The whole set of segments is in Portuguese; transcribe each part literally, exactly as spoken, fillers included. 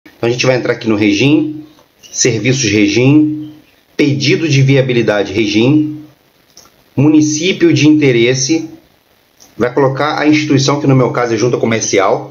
Então a gente vai entrar aqui no Regime, Serviços Regime, Pedido de Viabilidade Regime, Município de Interesse, vai colocar a instituição, que no meu caso é Junta Comercial,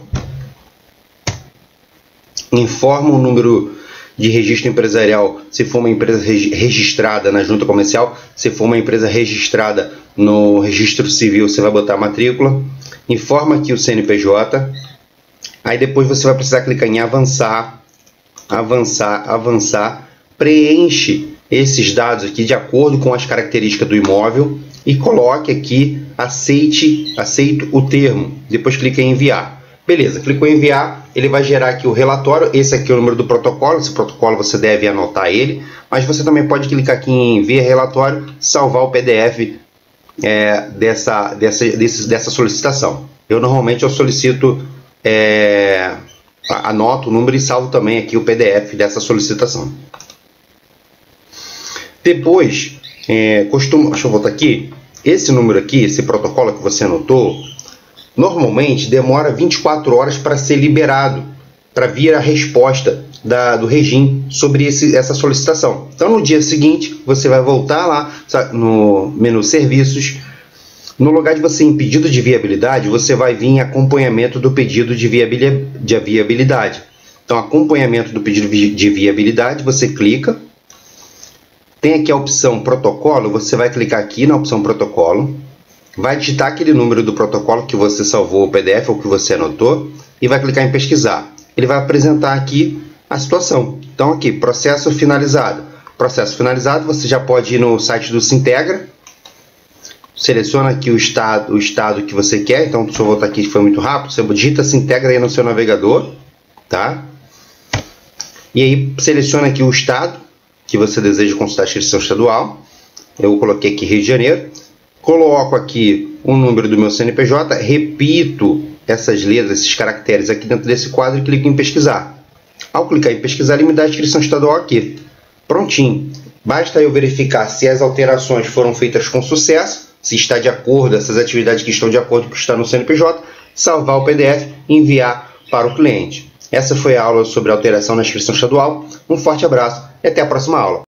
informa o número de registro empresarial se for uma empresa registrada na Junta Comercial, se for uma empresa registrada no Registro Civil, você vai botar a matrícula, informa aqui o C N P J, aí depois você vai precisar clicar em avançar, avançar, avançar, preenche esses dados aqui de acordo com as características do imóvel e coloque aqui, aceite, aceito o termo, depois clica em enviar. Beleza, clicou em enviar, ele vai gerar aqui o relatório, esse aqui é o número do protocolo, esse protocolo você deve anotar ele, mas você também pode clicar aqui em enviar relatório, salvar o P D F é, dessa, dessa, desse, dessa solicitação. Eu normalmente eu solicito, é, anoto o número e salvo também aqui o P D F dessa solicitação. Depois, é, costumo, deixa eu voltar aqui, esse número aqui, esse protocolo que você anotou, normalmente demora vinte e quatro horas para ser liberado, para vir a resposta da, do regime sobre esse, essa solicitação. Então, no dia seguinte, você vai voltar lá no menu Serviços. No lugar de você em Pedido de Viabilidade, você vai vir em Acompanhamento do Pedido de Viabilidade. Então, Acompanhamento do Pedido de Viabilidade, você clica. Tem aqui a opção Protocolo, você vai clicar aqui na opção Protocolo. Vai digitar aquele número do protocolo que você salvou o P D F ou que você anotou e vai clicar em pesquisar. Ele vai apresentar aqui a situação. Então aqui, processo finalizado. Processo finalizado, você já pode ir no site do Sintegra. Seleciona aqui o estado, o estado que você quer. Então, deixa eu voltar aqui, foi muito rápido. Você digita Sintegra aí no seu navegador, tá? E aí, seleciona aqui o estado que você deseja consultar a inscrição estadual. Eu coloquei aqui Rio de Janeiro. Coloco aqui o número do meu C N P J, repito essas letras, esses caracteres aqui dentro desse quadro e clico em pesquisar. Ao clicar em pesquisar, ele me dá a inscrição estadual aqui. Prontinho. Basta eu verificar se as alterações foram feitas com sucesso, se está de acordo, essas atividades que estão de acordo com o que está no C N P J, salvar o P D F e enviar para o cliente. Essa foi a aula sobre alteração na inscrição estadual. Um forte abraço e até a próxima aula.